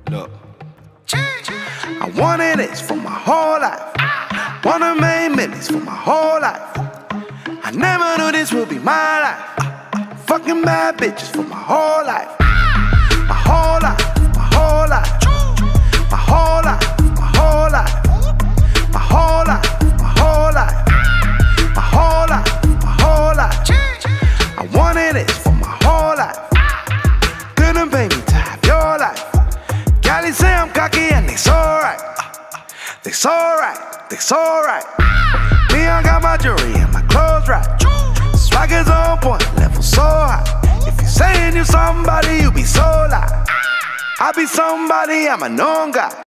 Look, I wanted this for my whole life. Wanna make millions for my whole life. I never knew this would be my life. Fucking bad bitches for my whole life. My whole life, my whole life. My whole life, my whole life. My whole life, my whole life. My whole life, my whole life. I wanted this for my whole life. Couldn't pay me to have your life. Gally say I'm cocky and they so right. They so right, they so right. Me, I got my jewelry and my clothes right. Swagger's on point, level so high. If you saying you somebody, you be so lie. I be somebody, I'm a known guy.